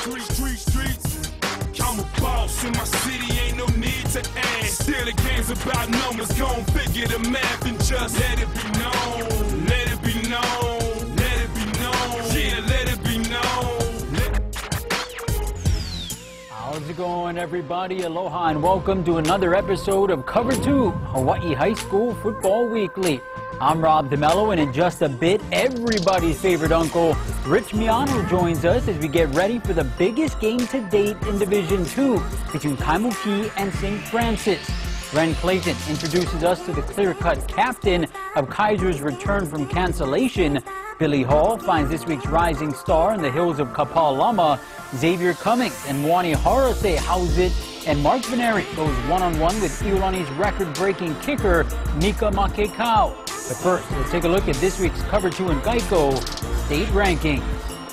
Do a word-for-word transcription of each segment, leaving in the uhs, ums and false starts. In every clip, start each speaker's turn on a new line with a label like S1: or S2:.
S1: Streets, streets, streets. I'm a boss in my city, ain't no need to ask. Still the game's about numbers, gon' figure the math and just let it be known. Let it be known. Let it be known. Yeah, let it be known. Let
S2: How's it going, everybody? Aloha and welcome to another episode of Cover two, Hawaii High School Football Weekly. I'm Rob DeMello, and in just a bit, everybody's favorite uncle, Rich Miano, joins us as we get ready for the biggest game to date in Division two between Kaimuki and Saint Francis. Ren Clayton introduces us to the clear-cut captain of Kaiser's return from cancellation. Billy Hall finds this week's rising star in the hills of Kapalama. Xavier Cummings and Moani Harase house it. And Mark Veneri goes one-on-one with Iolani's record-breaking kicker, Mika Makekau. But first, let's take a look at this week's Cover two and Geico state rankings.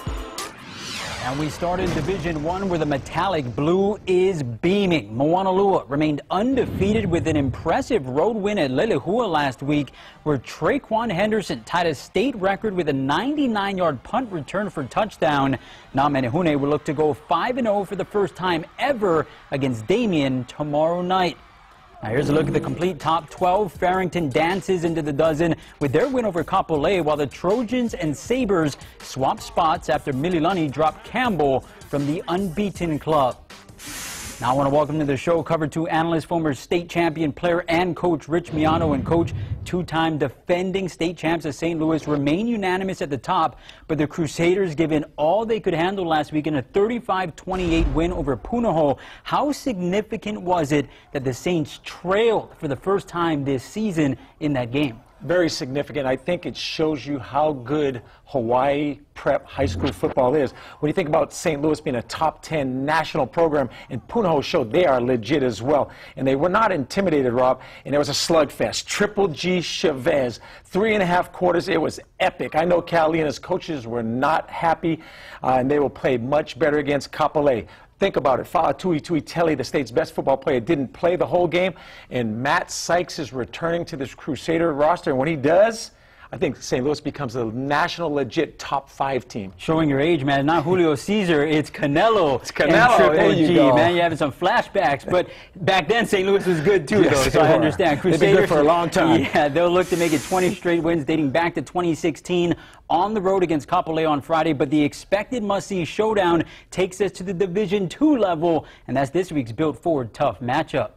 S2: And we start in Division one where the metallic blue is beaming. Moanalua remained undefeated with an impressive road win at Lelehua last week, where Traquan Henderson tied a state record with a ninety-nine yard punt return for touchdown. Namenehune will look to go five and oh for the first time ever against Damien tomorrow night. Now here's a look at the complete top twelve. Farrington dances into the dozen with their win over Kapolei, while the Trojans and Sabres swap spots after Mililani dropped Campbell from the unbeaten club. Now I want to welcome to the show Cover two analyst, former state champion player and coach Rich Miano. And coach, two-time defending state champs of Saint Louis remain unanimous at the top, but the Crusaders given all they could handle last week in a thirty-five twenty-eight win over Punahou. How significant was it that the Saints trailed for the first time this season in that game?
S3: Very significant. I think it shows you how good Hawaii prep high school football is. When you think about Saint Louis being a top ten national program, and Punahou showed they are legit as well. And they were not intimidated, Rob, and it was a slugfest. Triple G Chavez, three and a half quarters. It was epic. I know Cali and his coaches were not happy, uh, and they will play much better against Kapolei. Think about it. Fa'atui Tuitele, the state's best football player, didn't play the whole game, and Matt Sykes is returning to this Crusader roster, and when he does, I think Saint Louis becomes a national legit top five team.
S2: Showing your age, man. Not Julio Caesar, it's Canelo.
S3: It's Canelo,
S2: Triple
S3: there you
S2: G,
S3: go.
S2: man. You're having some flashbacks, but back then Saint Louis was good too,
S3: Yes,
S2: though, so I
S3: were.
S2: understand. Crusaders,
S3: They've been good for a long time.
S2: Yeah, they'll look to make it twenty straight wins dating back to twenty sixteen on the road against Kapolei on Friday, but the expected must-see showdown takes us to the Division two level, and that's this week's Built Forward tough matchup.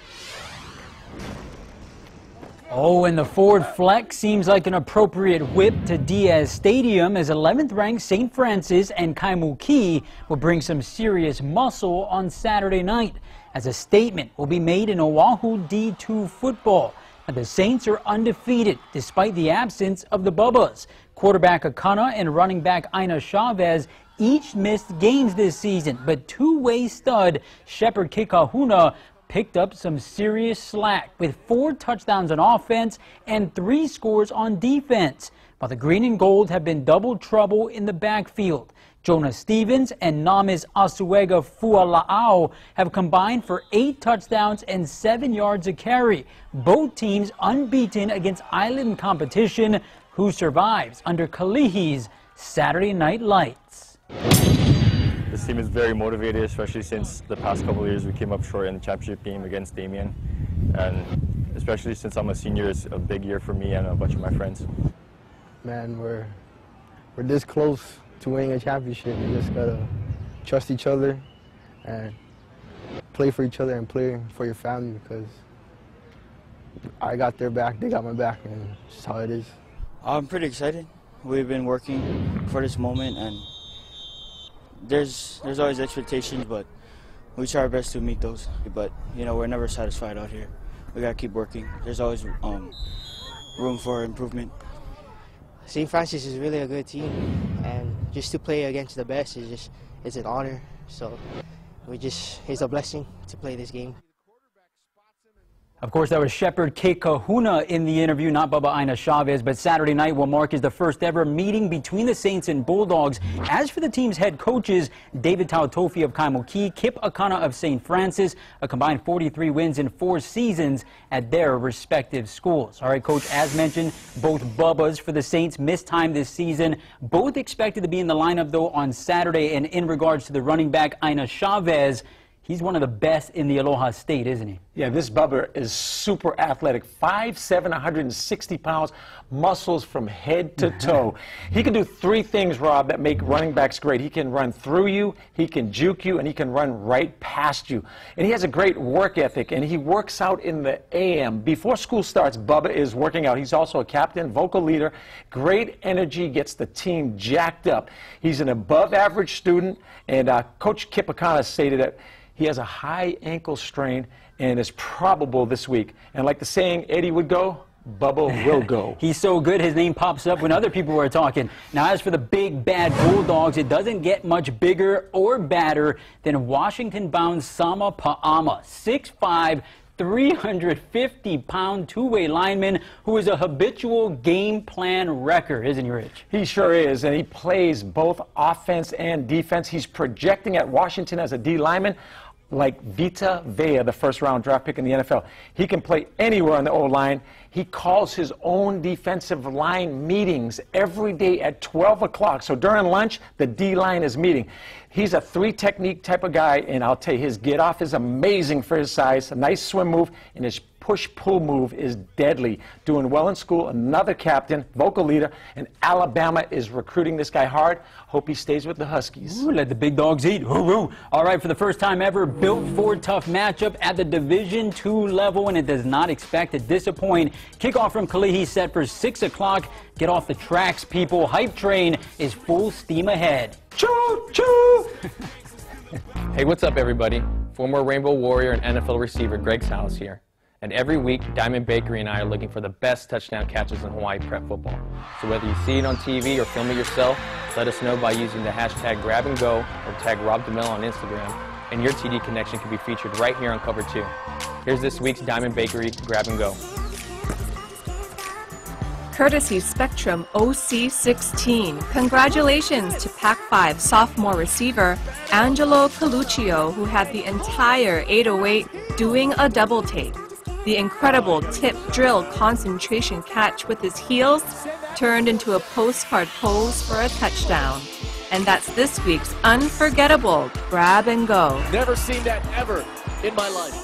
S2: Oh, and the forward flex seems like an appropriate whip to Diaz Stadium as eleventh ranked Saint Francis and Kaimuki will bring some serious muscle on Saturday night, as a statement will be made in Oahu D two football. And the Saints are undefeated despite the absence of the Bubbas. Quarterback Akana and running back Aina Chavez each missed games this season, but two-way stud Shepherd Kikahuna picked up some serious slack with four touchdowns on offense and three scores on defense. While the green and gold have been double trouble in the backfield. Jonah Stevens and Namis Asuega Fuala'au have combined for eight touchdowns and seven yards a carry. Both teams unbeaten against island competition, who survives under Kalihi's Saturday Night Lights.
S4: This team is very motivated, especially since the past couple of years we came up short in the championship game against Damien. And especially since I'm a senior, it's a big year for me and a bunch of my friends.
S5: Man, we're, we're this close to winning a championship. We just gotta trust each other and play for each other and play for your family, because I got their back, they got my back, and it's just how it is.
S6: I'm pretty excited. We've been working for this moment, and There's there's always expectations, but we try our best to meet those. But, you know, we're never satisfied out here. We got to keep working. There's always um, room for improvement.
S7: Saint Francis is really a good team, and just to play against the best is just it's an honor. So we just it's a blessing to play this game.
S2: Of course, that was Shepherd K. Kahuna in the interview, not Bubba Ina Chavez. But Saturday night will mark as the first ever meeting between the Saints and Bulldogs. As for the team's head coaches, David Tautofi of Kaimoki, Kip Akana of Saint Francis, a combined forty-three wins in four seasons at their respective schools. All right, Coach, as mentioned, both Bubbas for the Saints missed time this season. Both expected to be in the lineup, though, on Saturday. And in regards to the running back, Ina Chavez, he's one of the best in the Aloha State, isn't he?
S3: Yeah, this Bubba is super athletic. five seven, one hundred sixty pounds, muscles from head to toe. He can do three things, Rob, that make running backs great. He can run through you, he can juke you, and he can run right past you. And he has a great work ethic, and he works out in the A M. Before school starts, Bubba is working out. He's also a captain, vocal leader. Great energy, gets the team jacked up. He's an above-average student, and uh, Coach Kip Akana stated that he has a high ankle strain and is probable this week. And like the saying Eddie would go, Bubba will go.
S2: He's so good, his name pops up when other people are talking. Now, as for the big, bad Bulldogs, it doesn't get much bigger or badder than Washington-bound Sama Pa'ama, six five, three hundred fifty pound two-way lineman who is a habitual game plan wrecker, isn't he, Rich?
S3: He sure is, and he plays both offense and defense. He's projecting at Washington as a D lineman like Vita Vea, the first-round draft pick in the N F L. He can play anywhere on the O-line. He calls his own defensive line meetings every day at twelve o'clock. So during lunch, the D-line is meeting. He's a three-technique type of guy, and I'll tell you, his get-off is amazing for his size. A nice swim move, and his push-pull move is deadly. Doing well in school, another captain, vocal leader, and Alabama is recruiting this guy hard. Hope he stays with the Huskies.
S2: Ooh, let the big dogs eat. Hoo-hoo. All right, for the first time ever, built for tough matchup at the Division two level, and it does not expect to disappoint. Kickoff from Kalihi set for six o'clock. Get off the tracks, people. Hype train is full steam ahead.
S3: Choo, choo!
S8: Hey, what's up, everybody? Former Rainbow Warrior and N F L receiver Greg Salas here. And every week, Diamond Bakery and I are looking for the best touchdown catches in Hawaii prep football. So whether you see it on T V or film it yourself, let us know by using the hashtag grab and go or tag Rob DeMello on Instagram, and your T D connection can be featured right here on Cover two. Here's this week's Diamond Bakery Grab and Go.
S9: Courtesy Spectrum O C sixteen. Congratulations to Pac five sophomore receiver Angelo Coluccio, who had the entire eight oh eight doing a double take. The incredible tip drill concentration catch with his heels turned into a postcard pose for a touchdown. And that's this week's unforgettable grab and go.
S10: Never seen that ever in my life.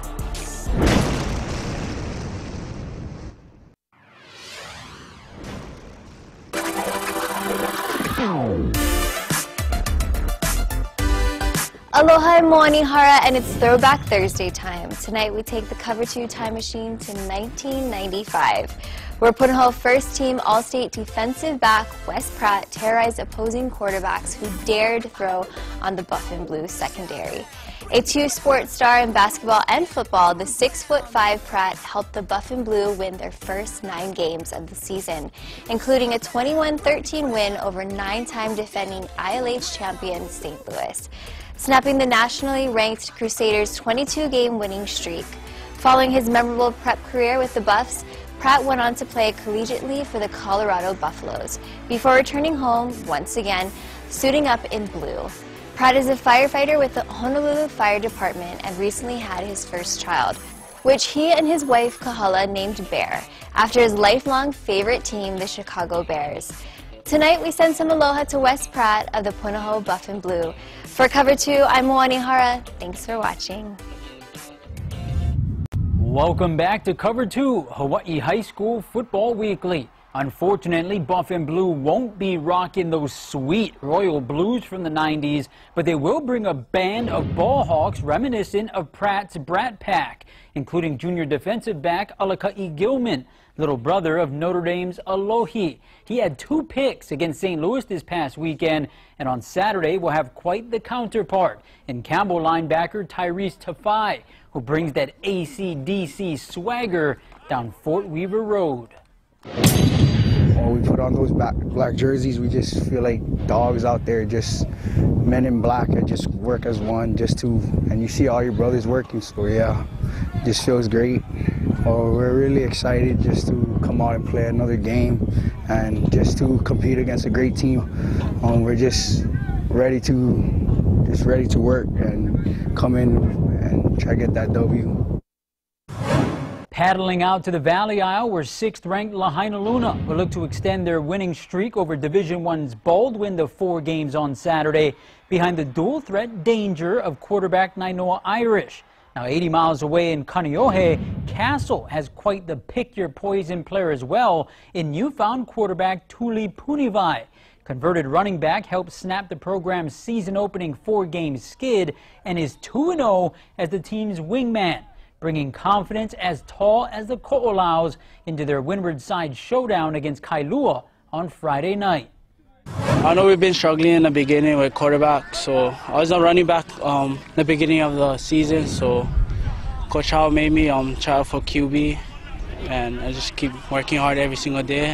S11: Aloha and moani hara, and it's Throwback Thursday time. Tonight we take the Cover two time machine to nineteen ninety-five, where Punahou first team All-State defensive back Wes Pratt terrorized opposing quarterbacks who dared throw on the Buff and Blue secondary. A two-sport star in basketball and football, the six foot five Pratt helped the Buff and Blue win their first nine games of the season, including a twenty-one thirteen win over nine-time defending I L H champion Saint Louis, snapping the nationally ranked Crusaders' twenty-two game winning streak. Following his memorable prep career with the Buffs, Pratt went on to play collegiately for the Colorado Buffaloes, before returning home once again, suiting up in blue. Pratt is a firefighter with the Honolulu Fire Department and recently had his first child, which he and his wife Kahala named Bear, after his lifelong favorite team, the Chicago Bears. Tonight we send some aloha to Wes Pratt of the Punahou Buff and Blue. For Cover two, I'm Moani Hara. Thanks for watching.
S2: Welcome back to Cover two, Hawaii High School Football Weekly. Unfortunately, Buff and Blue won't be rocking those sweet royal blues from the nineties, but they will bring a band of ball hawks reminiscent of Pratt's Brat Pack, including junior defensive back Alakai Gilman, little brother of Notre Dame's Alohi. He had two picks against Saint Louis this past weekend, and on Saturday we'll have quite the counterpart in Campbell linebacker Tyrese Tafai, who brings that A C D C swagger down Fort Weaver Road.
S5: when we put on those black, black jerseys, we just feel like dogs out there, just men in black that just work as one, just to, and you see all your brothers working, so yeah, it just feels great. Oh, we're really excited just to come out and play another game and just to compete against a great team. Um, we're just ready to, just ready to work and come in and try to get that W.
S2: Paddling out to the Valley Isle, where sixth-ranked Lahaina Luna will look to extend their winning streak over Division One's Baldwin to four games on Saturday, behind the dual-threat danger of quarterback Nainoa Irish. Now, eighty miles away in Kaneohe, Castle has quite the pick-your-poison player as well in newfound quarterback Tuli Punivai. Converted running back helped snap the program's season-opening four-game skid and is two and oh as the team's wingman, bringing confidence as tall as the Ko'olaus into their windward side showdown against Kailua on Friday night.
S12: I know we've been struggling in the beginning with quarterback, so I was a running back um, in the beginning of the season, so Coach Howe made me um, try out for Q B, and I just keep working hard every single day.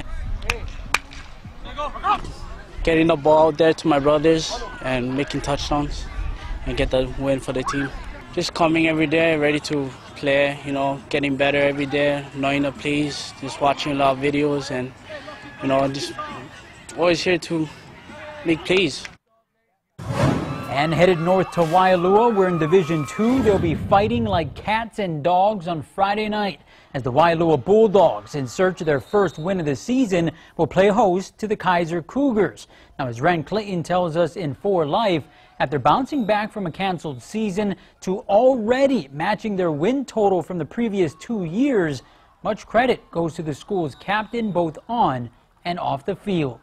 S12: Getting the ball out there to my brothers and making touchdowns and get the win for the team. Just coming every day, ready to play, you know, getting better every day, knowing the plays, just watching a lot of videos, and, you know, just always here to make plays.
S2: And headed north to Waialua, where in Division Two they'll be fighting like cats and dogs on Friday night, as the Waialua Bulldogs, in search of their first win of the season, will play host to the Kaiser Cougars. Now, as Ren Clayton tells us in four Life, after bouncing back from a canceled season to already matching their win total from the previous two years, much credit goes to the school's captain both on and off the field.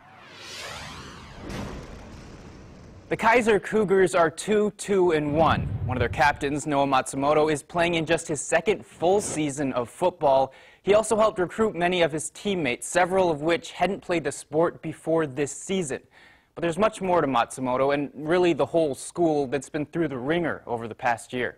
S13: The Kaiser Cougars are two two and one. One of their captains, Noah Matsumoto, is playing in just his second full season of football. He also helped recruit many of his teammates, several of which hadn't played the sport before this season. But there's much more to Matsumoto and really the whole school that's been through the ringer over the past year.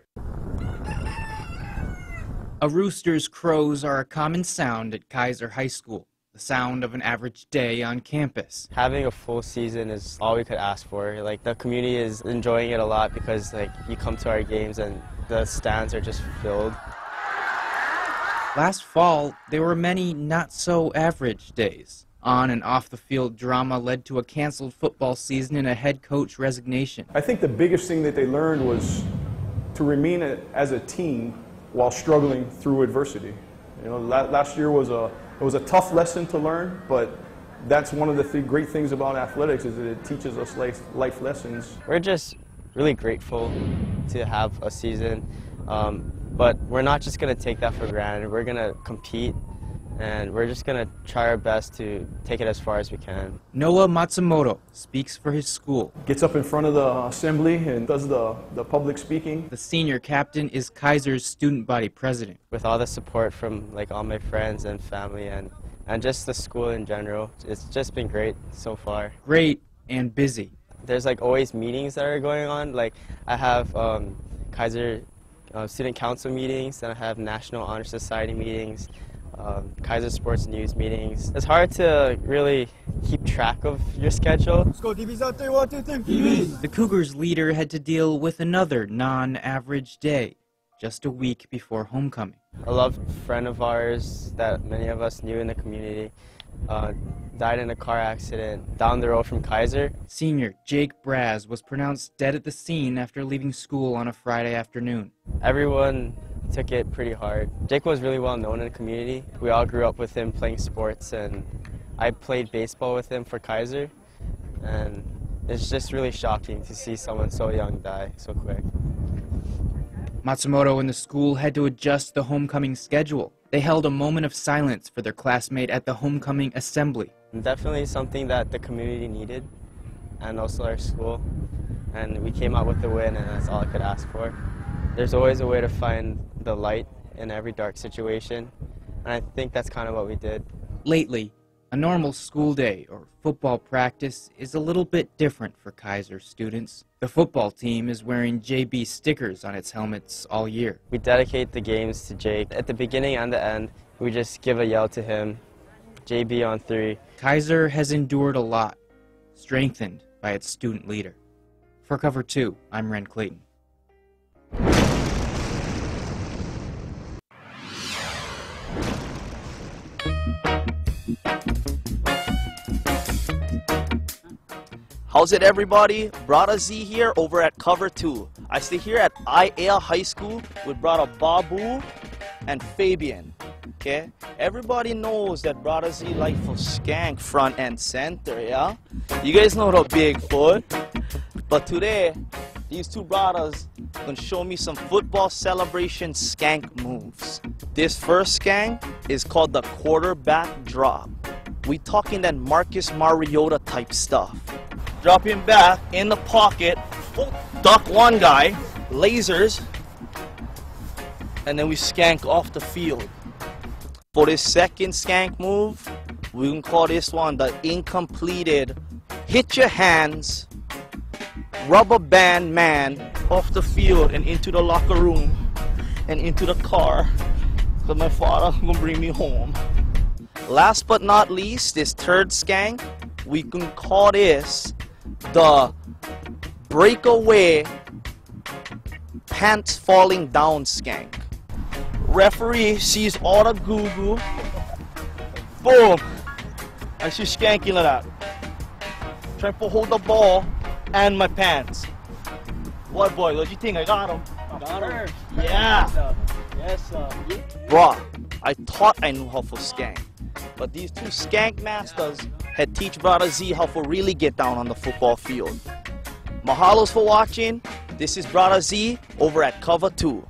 S14: A rooster's crows are a common sound at Kaiser High School. The sound of an average day on campus.
S15: Having a full season is all we could ask for. Like, the community is enjoying it a lot because, like, you come to our games and the stands are just filled.
S14: Last fall, there were many not-so-average days. On and off the field drama led to a canceled football season and a head coach resignation.
S16: I think the biggest thing that they learned was to remain a, as a team while struggling through adversity. You know, la last year was a It was a tough lesson to learn, but that's one of the th great things about athletics, is that it teaches us life, life lessons.
S15: We're just really grateful to have a season, um, but we're not just going to take that for granted. We're going to compete, and we're just going to try our best to take it as far as we can.
S14: Noah Matsumoto speaks for his school.
S16: Gets up in front of the assembly and does the, the public speaking.
S14: The senior captain is Kaiser's student body president.
S15: With all the support from like all my friends and family and, and just the school in general, it's just been great so far.
S14: Great and busy.
S15: There's like always meetings that are going on. Like I have um, Kaiser uh, student council meetings, and I have National Honor Society meetings. Um, Kaiser Sports News meetings. It's hard to really keep track of your schedule. Let's go, D B's out there, one, two, three. D B's.
S14: The Cougars leader had to deal with another non-average day, just a week before homecoming.
S15: A loved friend of ours that many of us knew in the community uh, died in a car accident down the road from Kaiser.
S14: Senior Jake Braz was pronounced dead at the scene after leaving school on a Friday afternoon.
S15: Everyone took it pretty hard. Jake was really well known in the community. We all grew up with him playing sports, and I played baseball with him for Kaiser, and it's just really shocking to see someone so young die so quick.
S14: Matsumoto and the school had to adjust the homecoming schedule. They held a moment of silence for their classmate at the homecoming assembly.
S15: Definitely something that the community needed, and also our school, and we came out with the win, and that's all I could ask for. There's always a way to find the light in every dark situation, and I think that's kind of what we did.
S14: Lately, a normal school day or football practice is a little bit different for Kaiser students. The football team is wearing J B stickers on its helmets all year.
S15: We dedicate the games to Jake. At the beginning and the end, we just give a yell to him, J B on three.
S14: Kaiser has endured a lot, strengthened by its student leader. For Cover two, I'm Ren Clayton.
S17: How's it, everybody? Brother Z here over at Cover two. I stay here at I A High School with Brother Babu and Fabian. Okay? Everybody knows that Brother Z like for skank front and center, yeah? You guys know the Bigfoot. But today, these two brothers gonna show me some football celebration skank moves. This first skank is called the quarterback drop. We talking that Marcus Mariota type stuff. Drop him back in the pocket, duck one guy, lasers, and then we skank off the field. For this second skank move, we can call this one the incompleted hit your hands, rubber band man off the field and into the locker room and into the car because my father gonna bring me home. Last but not least, this third skank, we can call this the breakaway pants falling down skank. Referee sees all the goo-goo. Boom! I see skanking like that. Trying to hold the ball and my pants. What, boy? What do you think? I got him.
S7: Got her.
S17: Yeah.
S7: Yes, sir.
S17: Bruh, I thought I knew how to skank. But these two skank masters had teach Brother Z how to really get down on the football field. Mahalos for watching. This is Brother Z over at Cover two.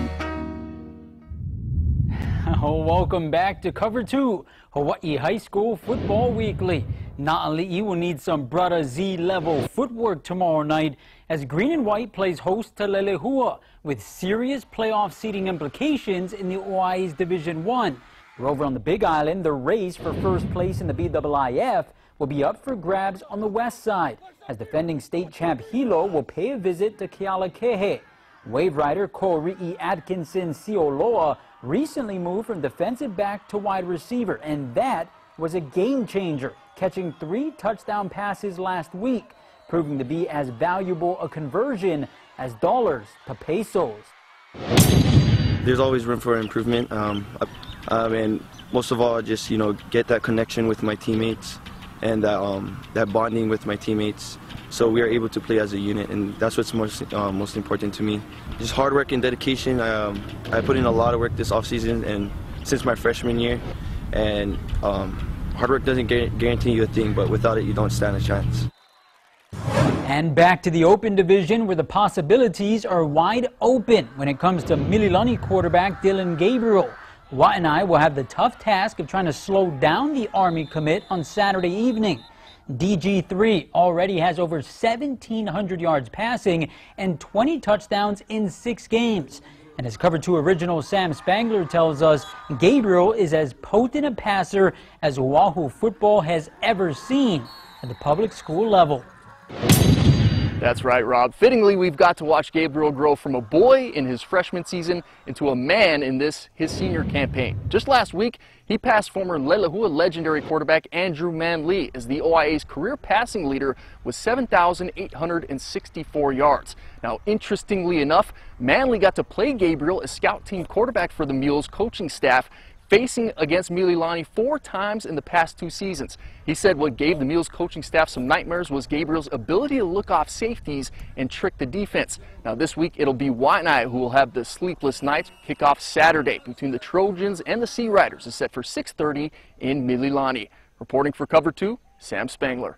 S2: Oh, welcome back to Cover two, Hawaii High School Football Weekly. Na'ali'i will need some Brother Z level footwork tomorrow night as Green and White plays host to Lelehua with serious playoff seeding implications in the Hawaii's Division one. We're over on the Big Island. The race for first place in the B I I F will be up for grabs on the west side as defending state champ Hilo will pay a visit to Kealakehe. Wave rider Kori'i Atkinson Sioloa recently moved from defensive back to wide receiver, and that was a game changer, catching three touchdown passes last week, proving to be as valuable a conversion as dollars to pesos.
S18: There's always room for improvement, um, um, and most of all, just you know, get that connection with my teammates and that um, that bonding with my teammates, so we are able to play as a unit, and that's what's most uh, most important to me. Just hard work and dedication. I, um, I put in a lot of work this offseason and since my freshman year, and um, hard work doesn't guarantee you a thing, but without it, you don't stand a chance.
S2: And back to the Open Division, where the possibilities are wide open when it comes to Mililani quarterback Dylan Gabriel. Waianae will have the tough task of trying to slow down the Army commit on Saturday evening. D G three already has over seventeen hundred yards passing and twenty touchdowns in six games. And as Cover two original Sam Spangler tells us, Gabriel is as potent a passer as Oahu football has ever seen at the public school level.
S10: That's right, Rob. Fittingly, we've got to watch Gabriel grow from a boy in his freshman season into a man in this, his senior campaign. Just last week, he passed former Lelehua legendary quarterback Andrew Manley as the O I A's career passing leader with seven thousand eight hundred sixty-four yards. Now, interestingly enough, Manley got to play Gabriel as scout team quarterback for the Mules coaching staff, facing against Mililani four times in the past two seasons. He said what gave the Mules coaching staff some nightmares was Gabriel's ability to look off safeties and trick the defense. Now this week it'll be Waianae who will have the sleepless nights. Kickoff Saturday between the Trojans and the Sea Riders is set for six thirty in Mililani. Reporting for Cover two, Sam Spangler.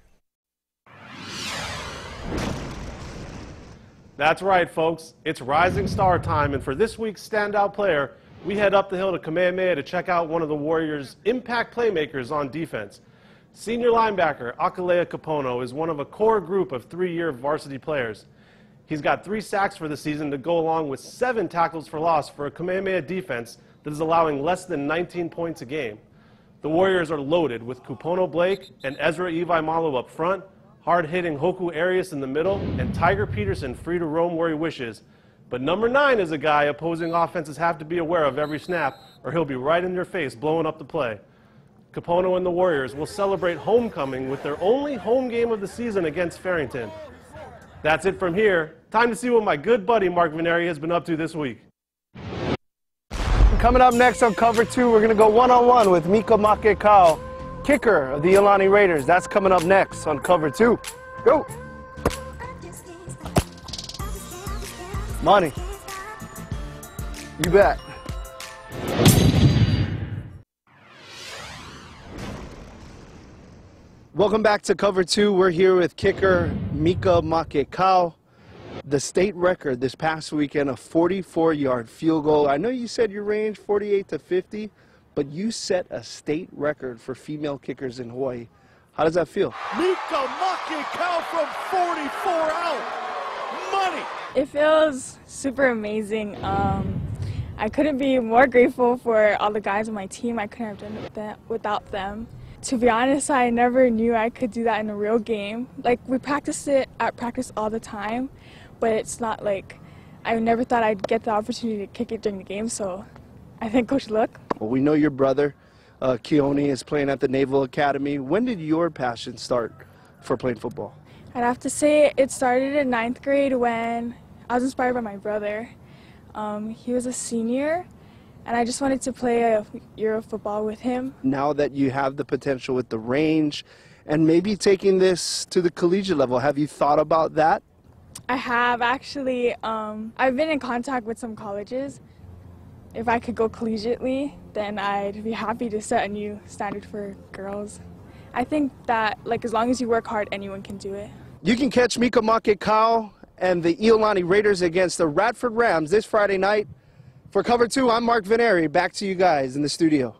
S19: That's right, folks. It's Rising Star time, and for this week's standout player, we head up the hill to Kamehameha to check out one of the Warriors' impact playmakers on defense. Senior linebacker Akalea Kapono is one of a core group of three-year varsity players. He's got three sacks for the season to go along with seven tackles for loss for a Kamehameha defense that is allowing less than nineteen points a game. The Warriors are loaded with Kupono Blake and Ezra Ivaimalo up front, hard-hitting Hoku Arias in the middle, and Tiger Peterson free to roam where he wishes. But number nine is a guy opposing offenses have to be aware of every snap, or he'll be right in your face blowing up the play. Capono and the Warriors will celebrate homecoming with their only home game of the season against Farrington. That's it from here. Time to see what my good buddy Mark Veneri has been up to this week.
S20: Coming up next on Cover two, we're going to go one-on-one with Mika Makekau, kicker of the Iolani Raiders. That's coming up next on Cover two. Go! Money. You bet. Welcome back to Cover two. We're here with kicker Mika Makekau. The state record this past weekend, a forty-four yard field goal. I know you said your range forty-eight to fifty, but you set a state record for female kickers in Hawaii. How does that feel?
S21: Mika Makekau from forty-four out. Money.
S22: It feels super amazing. Um, I couldn't be more grateful for all the guys on my team. I couldn't have done it that without them. To be honest, I never knew I could do that in a real game. Like, we practice it at practice all the time, but it's not like, I never thought I'd get the opportunity to kick it during the game, so I thank Coach Look.
S20: Well, we know your brother, uh, Keone, is playing at the Naval Academy. When did your passion start for playing football?
S22: I'd have to say it started in ninth grade when I was inspired by my brother. Um, he was a senior, and I just wanted to play a year of football with him.
S20: Now that you have the potential with the range and maybe taking this to the collegiate level, have you thought about that?
S22: I have actually. Um, I've been in contact with some colleges. If I could go collegiately, then I'd be happy to set a new standard for girls. I think that, like, as long as you work hard, anyone can do it.
S20: You can catch Mika Makekau and the Iolani Raiders against the Radford Rams this Friday night. For Cover two, I'm Mark Veneri. Back to you guys in the studio.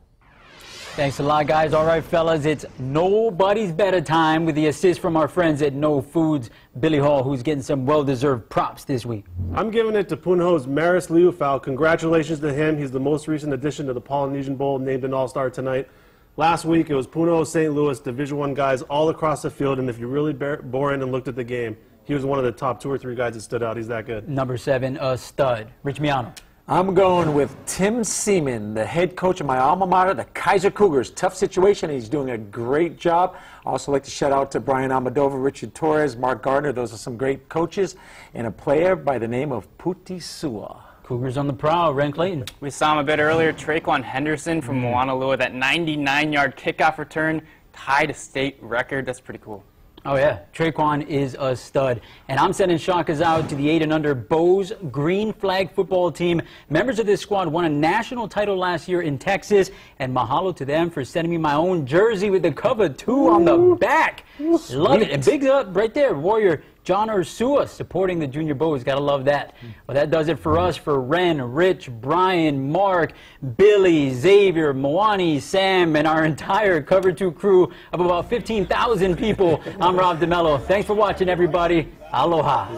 S2: Thanks a lot, guys. All right, fellas, it's nobody's better time with the assist from our friends at No Foods. Billy Hall, who's getting some well-deserved props this week.
S19: I'm giving it to Punho's Maris Liufau. Congratulations to him. He's the most recent addition to the Polynesian Bowl, named an All-Star tonight. Last week, it was Punho, Saint Louis, Division One guys all across the field, and if you really bore in and looked at the game, he was one of the top two or three guys that stood out. He's that good.
S2: Number seven, a stud. Rich Miano.
S3: I'm going with Tim Seaman, the head coach of my alma mater, the Kaiser Cougars. Tough situation, and he's doing a great job. I also like to shout out to Brian Almodovar, Richard Torres, Mark Gardner. Those are some great coaches, and a player by the name of Puti Sua.
S2: Cougars on the prowl. Ren Clayton.
S13: We saw him a bit earlier. Traquan Henderson from mm. Moanalua, that ninety-nine yard kickoff return, tied a state record. That's pretty cool.
S2: Oh, yeah. Traquan is a stud. And I'm sending shockers out to the eight and under Bose Green Flag football team. Members of this squad won a national title last year in Texas. And mahalo to them for sending me my own jersey with the Cover two on the back. Love it. And big up right there, Warrior John Ursua supporting the Junior Bows. Gotta love that. Well, that does it for us. For Ren, Rich, Brian, Mark, Billy, Xavier, Moani, Sam, and our entire Cover two crew of about fifteen thousand people, I'm Rob DeMello. Thanks for watching, everybody. Aloha.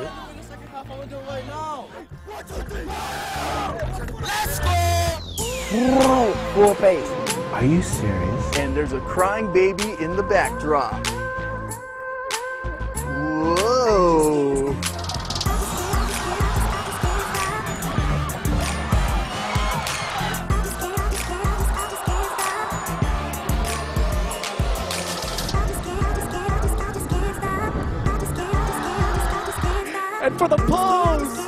S21: Let's go!
S20: Full pace.
S21: Are you serious?
S20: And there's a crying baby in the backdrop. Whoa! And for the pose!